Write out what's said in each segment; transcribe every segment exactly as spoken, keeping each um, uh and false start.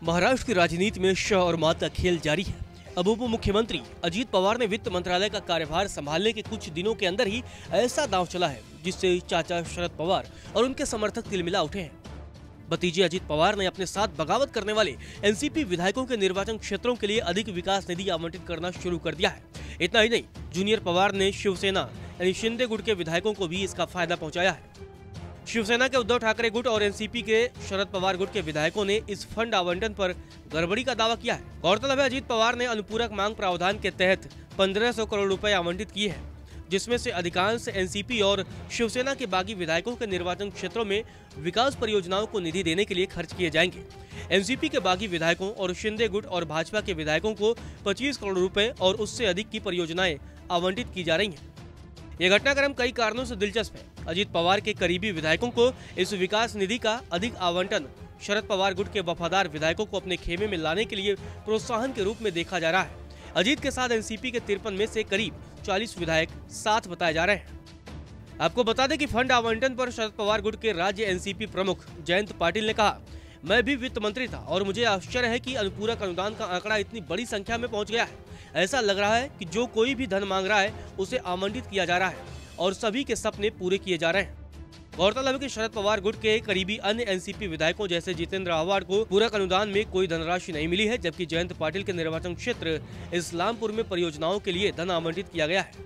महाराष्ट्र की राजनीति में श और मात का खेल जारी है। अब उप मुख्यमंत्री अजीत पवार ने वित्त मंत्रालय का कार्यभार संभालने के कुछ दिनों के अंदर ही ऐसा दांव चला है जिससे चाचा शरद पवार और उनके समर्थक तिलमिला उठे हैं। भतीजे अजीत पवार ने अपने साथ बगावत करने वाले एनसीपी विधायकों के निर्वाचन क्षेत्रों के लिए अधिक विकास निधि आवंटित करना शुरू कर दिया है। इतना ही नहीं, जूनियर पवार ने शिवसेना यानी शिंदे गुट के विधायकों को भी इसका फायदा पहुंचाया है। शिवसेना के उद्धव ठाकरे गुट और एनसीपी के शरद पवार गुट के विधायकों ने इस फंड आवंटन पर गड़बड़ी का दावा किया है। गौरतलब है, अजीत पवार ने अनुपूरक मांग प्रावधान के तहत पंद्रह सौ करोड़ रुपए आवंटित किए हैं, जिसमें से अधिकांश एनसीपी और शिवसेना के बागी विधायकों के निर्वाचन क्षेत्रों में विकास परियोजनाओं को निधि देने के लिए खर्च किए जाएंगे। एनसीपी के बागी विधायकों और शिंदे गुट और भाजपा के विधायकों को पच्चीस करोड़ रुपए और उससे अधिक की परियोजनाएं आवंटित की जा रही हैं। यह घटनाक्रम कई कारणों से दिलचस्प है। अजीत पवार के करीबी विधायकों को इस विकास निधि का अधिक आवंटन शरद पवार गुट के वफादार विधायकों को अपने खेमे में लाने के लिए प्रोत्साहन के रूप में देखा जा रहा है। अजीत के साथ एनसीपी के तिरपन में से करीब चालीस विधायक साथ बताए जा रहे हैं। आपको बता दें कि फंड आवंटन पर शरद पवार गुट के राज्य एनसीपी प्रमुख जयंत पाटिल ने कहा, मैं भी वित्त मंत्री था और मुझे आश्चर्य है कि अनुपूरक अनुदान का आंकड़ा इतनी बड़ी संख्या में पहुंच गया है। ऐसा लग रहा है कि जो कोई भी धन मांग रहा है उसे आवंटित किया जा रहा है और सभी के सपने पूरे किए जा रहे हैं। गौरतलब है कि शरद पवार गुट के करीबी अन्य एनसीपी विधायकों जैसे जितेंद्र आव्हाड को पूरक अनुदान में कोई धनराशि नहीं मिली है, जबकि जयंत पाटिल के निर्वाचन क्षेत्र इस्लामपुर में परियोजनाओं के लिए धन आवंटित किया गया है।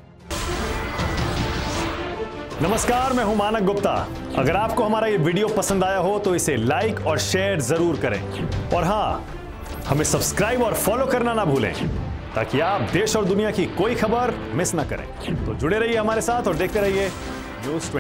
नमस्कार, मैं हूं मानक गुप्ता। अगर आपको हमारा ये वीडियो पसंद आया हो तो इसे लाइक और शेयर जरूर करें और हाँ, हमें सब्सक्राइब और फॉलो करना ना भूलें ताकि आप देश और दुनिया की कोई खबर मिस ना करें। तो जुड़े रहिए हमारे साथ और देखते रहिए न्यूज़।